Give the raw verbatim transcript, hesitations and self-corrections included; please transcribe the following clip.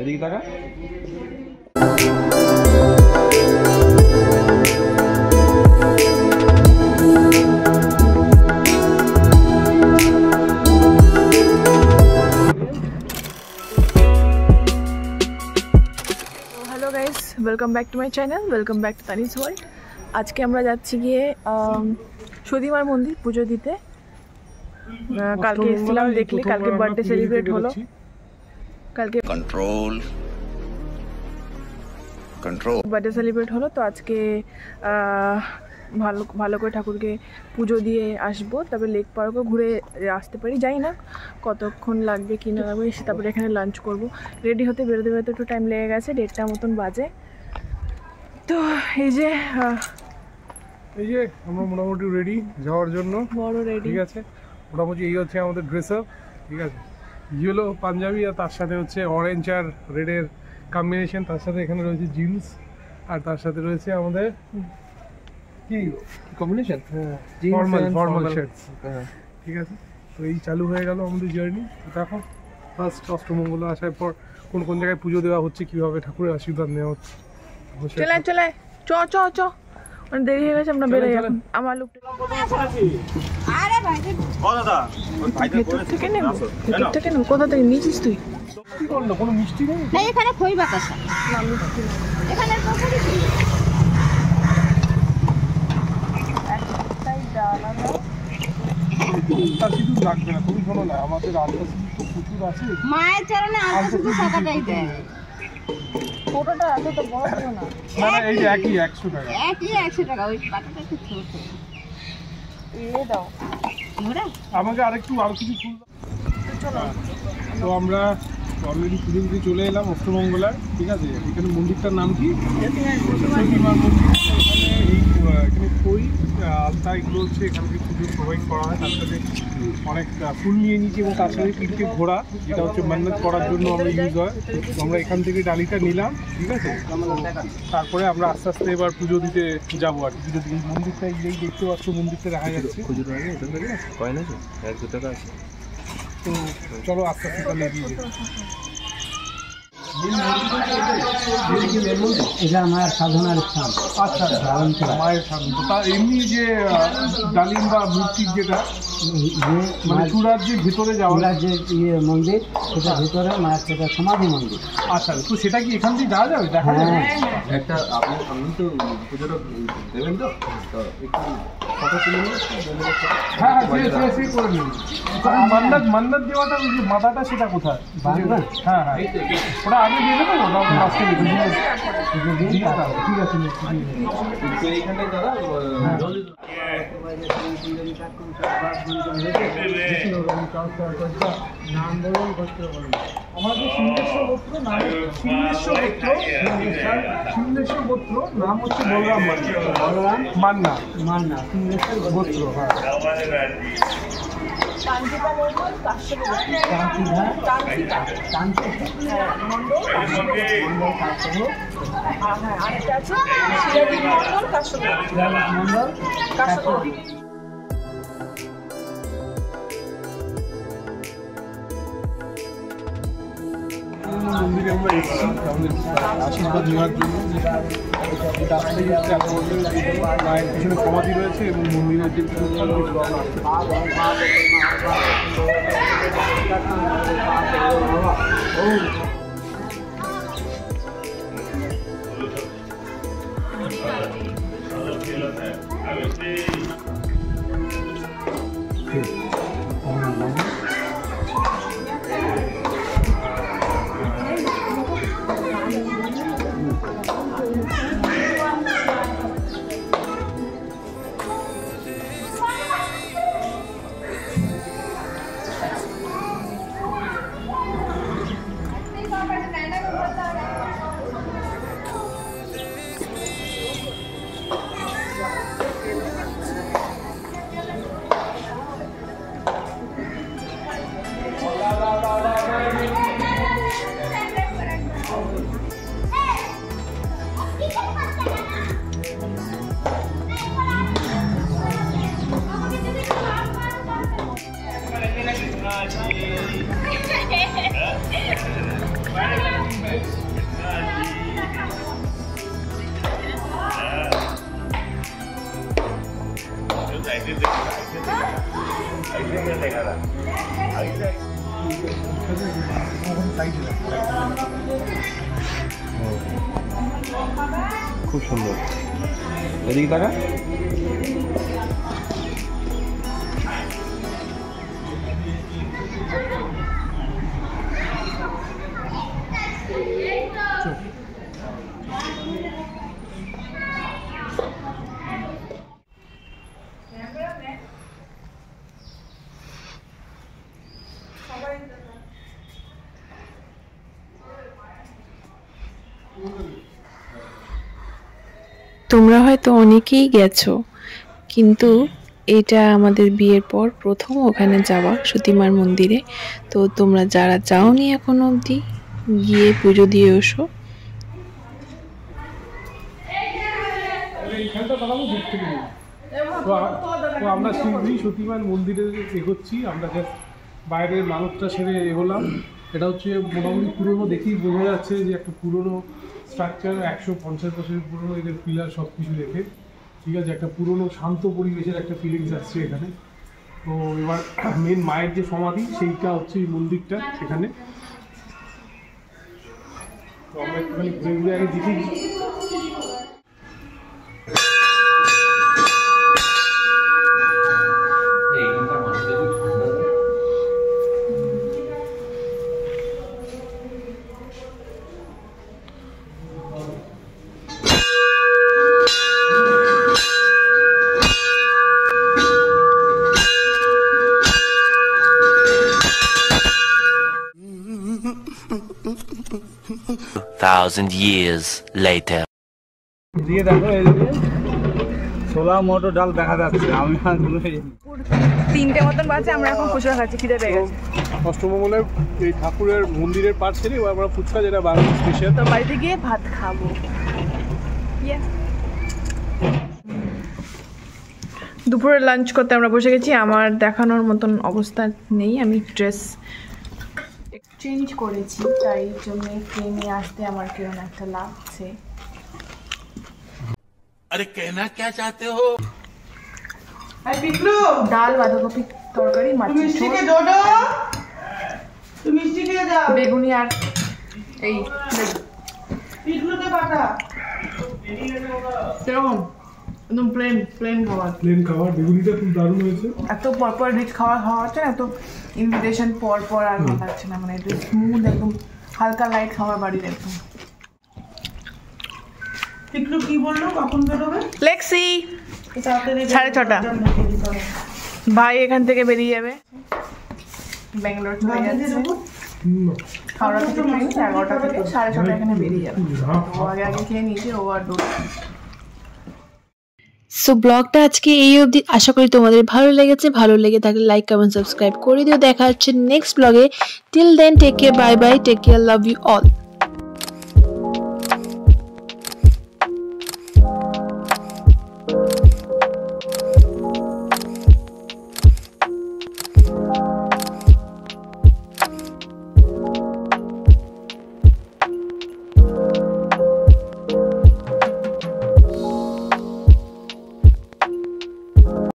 এদিকে টাকা hello guys welcome back to my channel welcome back to Tanis world. आज के আমরা যাচ্ছি গিয়ে সতীমার মন্দির পুজো দিতে। কালকে এসেছিলাম দেখলে, কালকে বার্থডে সেলিব্রেট হলো, কালকে कंट्रोल कंट्रोल বার্থডে সেলিব্রেট হলো। তো আজকে ভালো ভালো করে ঠাকুরকে পুজো দিয়ে আসবো, তারপরে লেক পার্কও ঘুরে আসতে পারি। জানি না কতক্ষণ লাগবে কি না লাগবে, তারপরে এখানে লাঞ্চ করব। রেডি হতে বেরোতে বেরোতে একটু টাইম লেগে গেছে, দেড়টার মতন বাজে। তো এই যে এই যে আমরা মোটামুটি রেডি যাওয়ার জন্য, বড় রেডি, ঠিক আছে। মোটামুটি এই হচ্ছে আমাদের ড্রেস আপ, ঠিক আছে। ইয়েলো পাঞ্জাবি আর তার সাথে হচ্ছে অরেঞ্জ আর রেডের কম্বিনেশন, তার সাথে এখানে রয়েছে জিন্স আর তার সাথে রয়েছে আমাদের কি কম্বিনেশন, ফর্মাল ফর্মাল শার্টস, ঠিক আছে। তো এই চালু হয়ে গেল আমাদের জার্নি। দেখো ফার্স্ট অষ্টমঙ্গল আসার পর কোন কোন জায়গায় পুজো দেওয়া হচ্ছে, কীভাবে ঠাকুরের আশীর্বাদ নেওয়া হচ্ছে। চলে চলে চ চ চ অনেক দেরি হয়ে গেছে, আমরা বেরোই এখন। আমার লোকটা আরে ভাই ও দাদা ভেতর থেকে নেব, ভেতর থেকে নেব। কোথা থেকে নিয়েছিস তুই? কি করলো, কোনো মিষ্টি নেই? না এখানে খই বাতাসা না মিষ্টি না, এখানে পকোড়ি একটাই ডাল আনা। তার শুধু লাগবে না, তুমি শোনো না, আমাদের আলতা সিঁদুর তো প্রচুর আছে। মায়ের চরণে আলতা সিঁদুর টাকাটাই দেয়। ছোটটা এত তো বড় ছিল না। না না এই যে একই একশো টাকা, একই একশো টাকা, ওই পাতাটা একটু ছোট। এ দাও ওরা আমাকে আরেকটু আরো কিছু ফুল দাও। তো আমরা অলরেডি পুজো দিতে চলে এলাম অষ্টমঙ্গলার, ঠিক আছে। এখানে মন্দিরটার নাম কি? সতীমার মন্দির। এখানে এই এখানে খই আলতা এগুলো হচ্ছে এখানকে পুজো প্রোভাইড করা হয়। তার সাথে অনেক ফুল নিয়ে নিয়েছি এবং তার সাথে তিনটে ঘোড়া, যেটা হচ্ছে মান্নাত করার জন্য আমরা ইউজ হয়। তো আমরা এখান থেকে ডালিটা নিলাম, ঠিক আছে। তারপরে আমরা আস্তে আস্তে এবার পুজো দিতে যাবো আর কি। পুজো দিতে এই মন্দিরটা এই দেখতে পাচ্ছ, মন্দিরটা দেখা যাচ্ছে। কয়েন আছে এক দু টাকা আছে। তো চলো আস্তে আস্তে তাহলে এগিয়ে যাই। এটা আমার সাধনার স্থান। আচ্ছা মায়ের সাধন। তো তার এমনি যে ডালিম বা মূর্তির যেটা মানে চূড়ার যে ভিতরে যাওয়া যে ইয়ে মন্দির, সেটা ভিতরে মায়ের সেটা সমাধি মন্দির। আচ্ছা, তো সেটা কি এখান থেকে যাওয়া যাবে, দেখা যাবে? একটা আপনি আপনি তো পুজোটা দেবেন তো, তো একটু ফটো তুলে নিন। হ্যাঁ হ্যাঁ সে সে করে নিন। মান্নাত মান্নাত দেওয়াটা ওই যে মাথাটা সেটা কোথায়? হ্যাঁ হ্যাঁ ওটা আগে দিয়ে দেবো, ওটা লাস্টে দিয়ে দেবো। ঠিক আছে তো এইখানে দাদা নাম বলুন, গোত্র বলুন। আমাদের সিংহেশ্বর গোত্র নাম, সিংহেশ্বর গোত্র সিংহেশ্বর গোত্র নাম হচ্ছে বলরাম মান্না। বলরাম মান্না মান্না সিংহেশ্বর গোত্র, হ্যাঁ। কাঞ্চিতা মন্ডল কাশ্যপ কান্তিধা কাঞ্চিতা কান্তিধা মন্ডল কাশ্যপ। মন্ডল কাশ্যপ, হ্যাঁ হ্যাঁ আরেকটা আছে শিলাজিৎ মন্ডল কাশ্যপ মন্ডল কাশ্যপ। মন্দিরে আমরা এসেছি আমাদের আশীর্বাদ নেওয়ার জন্য। রাস্তায় হচ্ছে এত বছর মায়ের পিছনে সমাধি রয়েছে এবং মন্দিরের যে পুজোস্থান কিছু আমরা সাইডে রাখো। খুব সুন্দর। এদিকে টাকা তোমরা হয়তো অনেকেই গেছো, কিন্তু এটা আমাদের বিয়ের পর প্রথম ওখানে যাওয়া সতীমার মন্দিরে। তো তোমরা যারা যাওনি এখন অবধি, গিয়ে পুজো দিয়ে এসো। এইখানটা দাঁড়াবো দূর থেকে নেই। তো আ- তো আমরা শীঘ্রই সতীমার মন্দিরে এগোচ্ছি। আমরা জাস্ট বাইরের মানুষটা সেরে এগোলাম। এটা হচ্ছে মোটামুটি পুরোনো, দেখেই বোঝা যাচ্ছে যে একটা পুরোনো স্ট্রাকচার, একশো পঞ্চাশ বছরের পুরোনো, এদের পিলার সব কিছু দেখে, ঠিক আছে, একটা পুরোনো শান্ত পরিবেশের একটা ফিলিংস আসছে এখানে। তো এবার মেন মায়ের যে সমাধি সেইটা হচ্ছে এই মন্দিরটা সেখানে। তো আমরা একটুখানি ঘুরে ঘুরে আগে দেখি। Thousand years later. দিয়ে দেখো এই যে ছোলা মটর ডাল দেখা যাচ্ছে। আমি তিনটে মতন বাজে, আমরা এখন ফুচকা খাচ্ছি, খিদে পেয়ে গেছে। অষ্টমঙ্গলের এই ঠাকুরের মন্দিরের পার ছেড়ে এবার আমরা ফুচকা, যেটা বাঙালি স্পেশাল। তো বাড়িতে গিয়ে ভাত খাবো। দুপুরে লাঞ্চ করতে আমরা বসে গেছি। আমার দেখানোর মতন অবস্থা নেই, আমি ড্রেস চেঞ্জ করেছি, তাই জন্য ট্রেনে আসতে আমার কেমন একটা লাগছে। अरे कहना क्या चाहते हो? ডাল, বাঁধাকপি তরকারি, মাছের ঝোল, বেগুনি আর এই কেমন একদম প্লেন প্লেন খাবার। প্লেন খাবার, বেগুনিটা খুব দারুণ হয়েছে। এত পরপর রিচ খাবার খাওয়া হচ্ছে না, এত ইনভিটেশন পর পর আর ভালো লাগছে না, মানে একটু স্মুথ, একদম হালকা লাইট খাবার বাড়ির একদম। টিকলু কি বললো কখন বেরোবে? লেক্সি সাড়ে ছটা, ভাই এখান থেকে বেরিয়ে যাবে, ব্যাঙ্গালোর চলে যাচ্ছে। হাওড়া থেকে ট্রেন এগারোটা থেকে সাড়ে ছটা এখানে বেরিয়ে যাবে। ও আগে আগে খেয়ে নিয়েছে, ও আর দৌড়। সো ব্লগটা আজকে এই অবধি, আশা করি তোমাদের ভালো লেগেছে। ভালো লেগে থাকলে লাইক কমেন্ট সাবস্ক্রাইব করে দিও। দেখা হচ্ছে নেক্সট ব্লগে। Till then take care, bye bye, take care, love you all.